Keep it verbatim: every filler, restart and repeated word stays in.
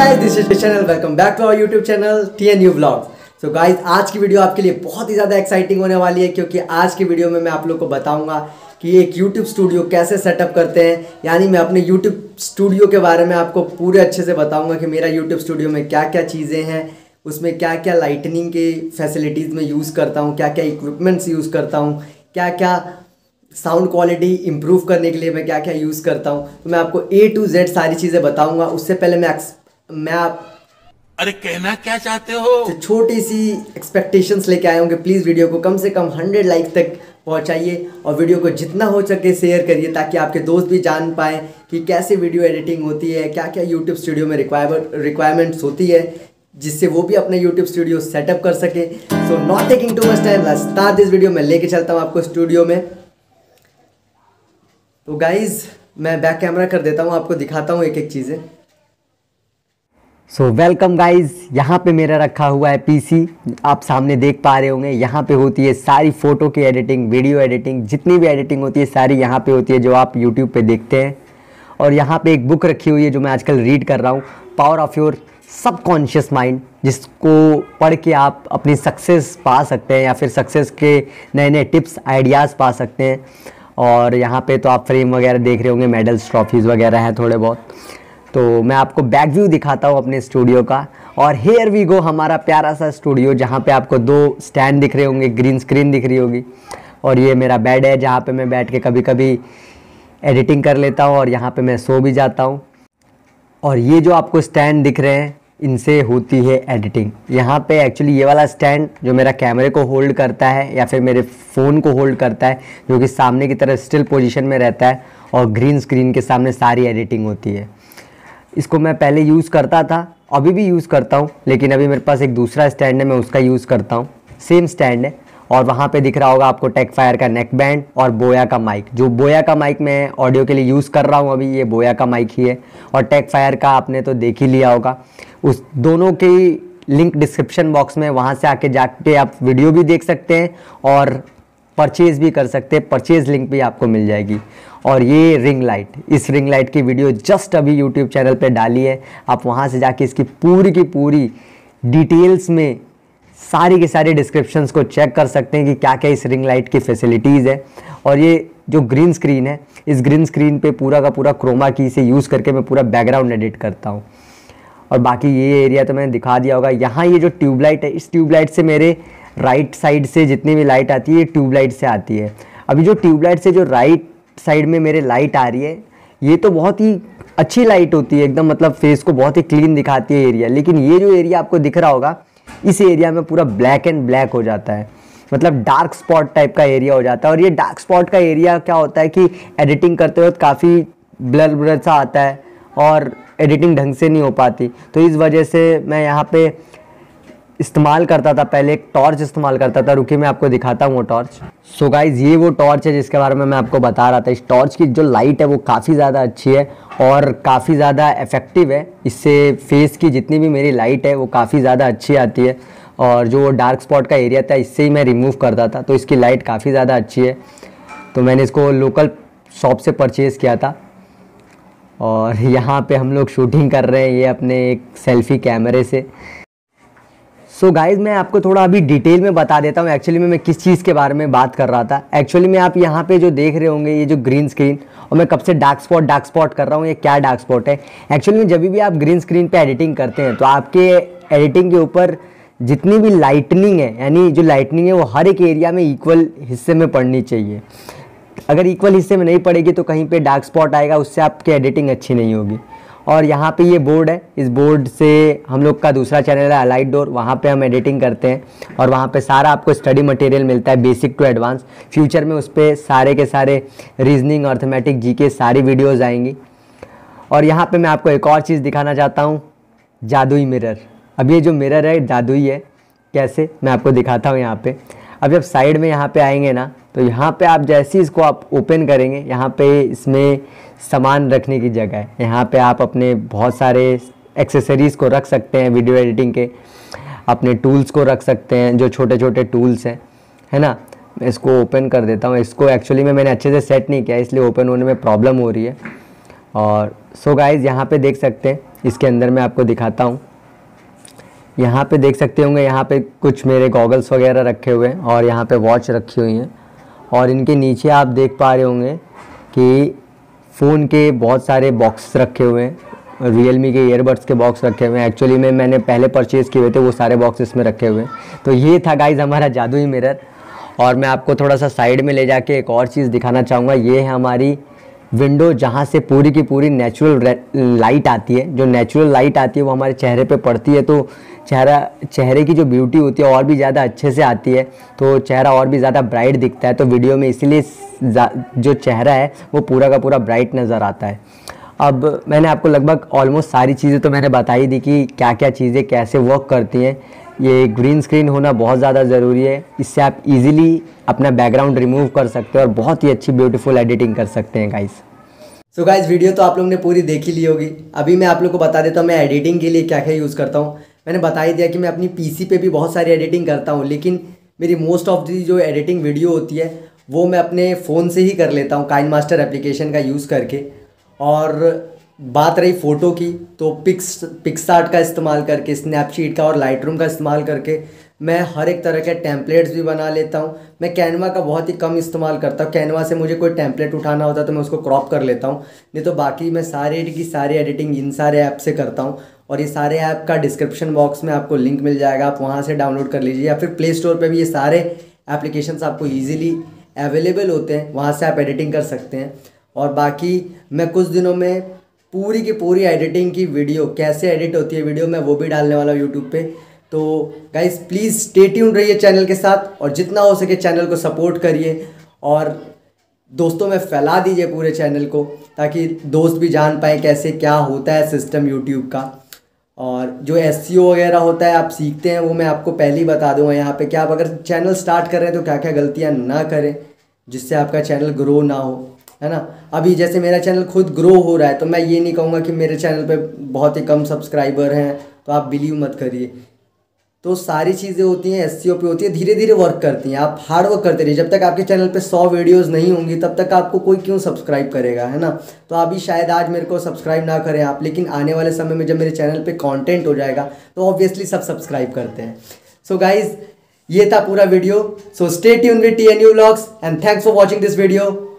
Guys, this is channel, welcome back to our YouTube channel T N U vlogs. So guys, आज की video आपके लिए बहुत ही ज़्यादा एक्साइटिंग होने वाली है, क्योंकि आज की वीडियो में मैं आप लोग को बताऊंगा कि एक यूट्यूब स्टूडियो कैसे सेटअप करते हैं। यानी मैं अपने यूट्यूब स्टूडियो के बारे में आपको पूरे अच्छे से बताऊंगा कि मेरा यूट्यूब स्टूडियो में क्या क्या चीज़ें हैं, उसमें क्या क्या लाइटनिंग की फैसिलिटीज़ में यूज़ करता हूँ, क्या क्या इक्विपमेंट्स यूज़ करता हूँ, क्या क्या साउंड क्वालिटी इंप्रूव करने के लिए मैं क्या क्या यूज़ करता हूँ। तो मैं आपको ए टू जेड सारी चीज़ें बताऊंगा। उससे पहले मैं मैं आप अरे कहना क्या चाहते हो, तो छोटी सी एक्सपेक्टेशंस लेके आए होंगे। प्लीज़ वीडियो को कम से कम हंड्रेड लाइक तक पहुंचाइए और वीडियो को जितना हो सके शेयर करिए, ताकि आपके दोस्त भी जान पाएँ कि कैसे वीडियो एडिटिंग होती है, क्या क्या यूट्यूब स्टूडियो में रिक्वायर रिक्वायरमेंट्स होती है, जिससे वो भी अपने यूट्यूब स्टूडियो सेटअप कर सके। So not taking too much time, let's start this video. मैं लेके चलता हूँ आपको स्टूडियो में। तो गाइज, मैं बैक कैमरा कर देता हूँ, आपको दिखाता हूँ एक एक चीज़ें। सो वेलकम गाइज, यहाँ पे मेरा रखा हुआ है पीसी, आप सामने देख पा रहे होंगे। यहाँ पे होती है सारी फ़ोटो की एडिटिंग, वीडियो एडिटिंग, जितनी भी एडिटिंग होती है सारी यहाँ पे होती है, जो आप यूट्यूब पे देखते हैं। और यहाँ पे एक बुक रखी हुई है जो मैं आजकल रीड कर रहा हूँ, power of your subconscious mind, जिसको पढ़ के आप अपनी सक्सेस पा सकते हैं या फिर सक्सेस के नए नए टिप्स आइडियाज़ पा सकते हैं। और यहाँ पे तो आप फ्रेम वगैरह देख रहे होंगे, मेडल्स ट्रॉफीज़ वगैरह हैं थोड़े बहुत। तो मैं आपको बैक व्यू दिखाता हूँ अपने स्टूडियो का। और हेयर वी गो, हमारा प्यारा सा स्टूडियो, जहाँ पे आपको दो स्टैंड दिख रहे होंगे, ग्रीन स्क्रीन दिख रही होगी। और ये मेरा बेड है, जहाँ पे मैं बैठ के कभी कभी एडिटिंग कर लेता हूँ और यहाँ पे मैं सो भी जाता हूँ। और ये जो आपको स्टैंड दिख रहे हैं, इनसे होती है एडिटिंग। यहाँ पे एक्चुअली ये वाला स्टैंड जो मेरा कैमरे को होल्ड करता है या फिर मेरे फ़ोन को होल्ड करता है, जो कि सामने की तरफ स्टिल पोजीशन में रहता है, और ग्रीन स्क्रीन के सामने सारी एडिटिंग होती है। इसको मैं पहले यूज़ करता था, अभी भी यूज़ करता हूँ, लेकिन अभी मेरे पास एक दूसरा स्टैंड है, मैं उसका यूज़ करता हूँ। सेम स्टैंड है। और वहाँ पे दिख रहा होगा आपको टेकफायर का नेक बैंड और बोया का माइक। जो बोया का माइक मैं ऑडियो के लिए यूज़ कर रहा हूँ अभी, ये बोया का माइक ही है। और टेकफायर का आपने तो देख ही लिया होगा। उस दोनों की लिंक डिस्क्रिप्शन बॉक्स में, वहाँ से आके जाके आप वीडियो भी देख सकते हैं और परचेज़ भी कर सकते हैं। परचेज़ लिंक भी आपको मिल जाएगी। और ये रिंग लाइट, इस रिंग लाइट की वीडियो जस्ट अभी यूट्यूब चैनल पे डाली है। आप वहाँ से जाके इसकी पूरी की पूरी डिटेल्स में सारी के सारे डिस्क्रिप्शंस को चेक कर सकते हैं कि क्या क्या इस रिंग लाइट की फैसिलिटीज़ है। और ये जो ग्रीन स्क्रीन है, इस ग्रीन स्क्रीन पे पूरा का पूरा क्रोमा की से यूज़ करके मैं पूरा बैकग्राउंड एडिट करता हूँ। और बाकी ये एरिया तो मैंने दिखा दिया होगा। यहाँ ये जो ट्यूबलाइट है, इस ट्यूबलाइट से मेरे राइट साइड से जितनी भी लाइट आती है, ये ट्यूबलाइट से आती है। अभी जो ट्यूबलाइट से जो राइट साइड में मेरे लाइट आ रही है, ये तो बहुत ही अच्छी लाइट होती है एकदम, मतलब फेस को बहुत ही क्लीन दिखाती है एरिया। लेकिन ये जो एरिया आपको दिख रहा होगा, इस एरिया में पूरा ब्लैक एंड ब्लैक हो जाता है, मतलब डार्क स्पॉट टाइप का एरिया हो जाता है। और ये डार्क स्पॉट का एरिया क्या होता है कि एडिटिंग करते वक्त काफ़ी ब्लर ब्लर सा आता है और एडिटिंग ढंग से नहीं हो पाती। तो इस वजह से मैं यहाँ पे इस्तेमाल करता था, पहले एक टॉर्च इस्तेमाल करता था। रुकिए मैं आपको दिखाता हूँ वो टॉर्च। सो गाइज, ये वो टॉर्च है जिसके बारे में मैं आपको बता रहा था। इस टॉर्च की जो लाइट है वो काफ़ी ज़्यादा अच्छी है और काफ़ी ज़्यादा इफ़ेक्टिव है। इससे फेस की जितनी भी मेरी लाइट है वो काफ़ी ज़्यादा अच्छी आती है। और जो डार्क स्पॉट का एरिया था, इससे ही मैं रिमूव करता था, तो इसकी लाइट काफ़ी ज़्यादा अच्छी है। तो मैंने इसको लोकल शॉप से परचेज़ किया था। और यहाँ पे हम लोग शूटिंग कर रहे हैं ये अपने एक सेल्फ़ी कैमरे से। सो so गाइज़, मैं आपको थोड़ा अभी डिटेल में बता देता हूँ एक्चुअली में मैं किस चीज़ के बारे में बात कर रहा था। एक्चुअली में आप यहाँ पे जो देख रहे होंगे, ये जो ग्रीन स्क्रीन, और मैं कब से डार्क स्पॉट डार्क स्पॉट कर रहा हूँ, ये क्या डार्क स्पॉट है। एक्चुअली में जब भी आप ग्रीन स्क्रीन पे एडिटिंग करते हैं, तो आपके एडिटिंग के ऊपर जितनी भी लाइटनिंग है, यानी जो लाइटनिंग है वो हर एक एरिया में इक्वल हिस्से में पड़नी चाहिए। अगर इक्वल हिस्से में नहीं पड़ेगी तो कहीं पर डार्क स्पॉट आएगा, उससे आपकी एडिटिंग अच्छी नहीं होगी। और यहाँ पे ये बोर्ड है, इस बोर्ड से हम लोग का दूसरा चैनल है अलाइट डोर, वहाँ पे हम एडिटिंग करते हैं। और वहाँ पे सारा आपको स्टडी मटेरियल मिलता है, बेसिक टू एडवांस। फ्यूचर में उस पर सारे के सारे रीजनिंग, अर्थमेटिक, जीके सारी वीडियोस आएंगी। और यहाँ पे मैं आपको एक और चीज़ दिखाना चाहता हूँ, जादुई मिरर। अब ये जो मिरर है जादुई है, कैसे मैं आपको दिखाता हूँ। यहाँ पे अब जब साइड में यहाँ पे आएंगे ना, तो यहाँ पे आप जैसे ही इसको आप ओपन करेंगे, यहाँ पे इसमें सामान रखने की जगह है। यहाँ पे आप अपने बहुत सारे एक्सेसरीज़ को रख सकते हैं, वीडियो एडिटिंग के अपने टूल्स को रख सकते हैं, जो छोटे छोटे टूल्स हैं, है ना। मैं इसको ओपन कर देता हूँ। इसको एक्चुअली में मैंने अच्छे से सेट नहीं किया, इसलिए ओपन होने में प्रॉब्लम हो रही है। और सो गाइज़, यहाँ पे देख सकते हैं इसके अंदर मैं आपको दिखाता हूँ। यहाँ पे देख सकते होंगे, यहाँ पे कुछ मेरे गॉगल्स वगैरह रखे हुए हैं और यहाँ पे वॉच रखी हुई हैं, और इनके नीचे आप देख पा रहे होंगे कि फ़ोन के बहुत सारे बॉक्स रखे हुए हैं, रियलमी के ईयरबड्स के बॉक्स रखे हुए हैं। एक्चुअली में मैंने पहले परचेज़ किए हुए थे, वो सारे बॉक्स इसमें रखे हुए हैं। तो ये था गाइज़ हमारा जादुई मिरर। और मैं आपको थोड़ा सा साइड में ले जाके एक और चीज़ दिखाना चाहूँगा। ये है हमारी विंडो, जहाँ से पूरी की पूरी नेचुरल लाइट आती है। जो नेचुरल लाइट आती है वो हमारे चेहरे पे पड़ती है, तो चेहरा चेहरे की जो ब्यूटी होती है और भी ज़्यादा अच्छे से आती है, तो चेहरा और भी ज़्यादा ब्राइट दिखता है। तो वीडियो में इसीलिए जो चेहरा है वो पूरा का पूरा ब्राइट नज़र आता है। अब मैंने आपको लगभग ऑलमोस्ट सारी चीज़ें तो मैंने बता ही दी कि क्या क्या चीज़ें कैसे वर्क करती हैं। ये ग्रीन स्क्रीन होना बहुत ज़्यादा ज़रूरी है, इससे आप इजीली अपना बैकग्राउंड रिमूव कर सकते हो और बहुत ही अच्छी ब्यूटीफुल एडिटिंग कर सकते हैं गाइस। सो गाइस, वीडियो तो आप लोगों ने पूरी देख ही ली होगी। अभी मैं आप लोग को बता देता हूँ मैं एडिटिंग के लिए क्या क्या यूज़ करता हूँ। मैंने बता ही दिया कि मैं अपनी पीसी पे भी बहुत सारी एडिटिंग करता हूँ, लेकिन मेरी मोस्ट ऑफ दी जो एडिटिंग वीडियो होती है वो मैं अपने फ़ोन से ही कर लेता हूँ, काइनमास्टर एप्लीकेशन का यूज़ करके। और बात रही फ़ोटो की, तो पिक्स पिक्सआर्ट का इस्तेमाल करके, स्नैपशीट का और लाइटरूम का इस्तेमाल करके मैं हर एक तरह के टेम्पलेट्स भी बना लेता हूँ। मैं कैनवा का बहुत ही कम इस्तेमाल करता हूँ। कैनवा से मुझे कोई टेम्पलेट उठाना होता है तो मैं उसको क्रॉप कर लेता हूँ, नहीं तो बाकी मैं सारे की सारी एडिटिंग इन सारे ऐप से करता हूँ। और ये सारे ऐप का डिस्क्रिप्शन बॉक्स में आपको लिंक मिल जाएगा, आप वहाँ से डाउनलोड कर लीजिए, या फिर प्ले स्टोर पर भी ये सारे एप्लीकेशंस आपको ईजिली अवेलेबल होते हैं, वहाँ से आप एडिटिंग कर सकते हैं। और बाकी मैं कुछ दिनों में पूरी की पूरी एडिटिंग की वीडियो, कैसे एडिट होती है वीडियो, मैं वो भी डालने वाला हूँ यूट्यूब पे। तो गाइस प्लीज़ स्टे ट्यून्ड रहिए चैनल के साथ, और जितना हो सके चैनल को सपोर्ट करिए और दोस्तों में फैला दीजिए पूरे चैनल को, ताकि दोस्त भी जान पाए कैसे क्या होता है सिस्टम यूट्यूब का। और जो एसईओ वगैरह होता है आप सीखते हैं, वो मैं आपको पहले ही बता दूंगा यहाँ पे कि आप अगर चैनल स्टार्ट कर रहे हैं तो क्या क्या गलतियाँ ना करें जिससे आपका चैनल ग्रो ना हो, है ना। अभी जैसे मेरा चैनल खुद ग्रो हो रहा है, तो मैं ये नहीं कहूँगा कि मेरे चैनल पे बहुत ही कम सब्सक्राइबर हैं तो आप बिलीव मत करिए। तो सारी चीज़ें होती हैं एसईओ पे होती है, धीरे धीरे वर्क करती हैं। आप हार्ड वर्क करते रहिए, जब तक आपके चैनल पे सौ वीडियोस नहीं होंगी तब तक आपको कोई क्यों सब्सक्राइब करेगा, है ना। तो अभी शायद आज मेरे को सब्सक्राइब ना करें आप, लेकिन आने वाले समय में जब मेरे चैनल पे कंटेंट हो जाएगा तो ऑब्वियसली सब सब्सक्राइब करते हैं। सो गाइज, ये था पूरा video. So stay tuned with TNU vlogs and thanks for watching this video.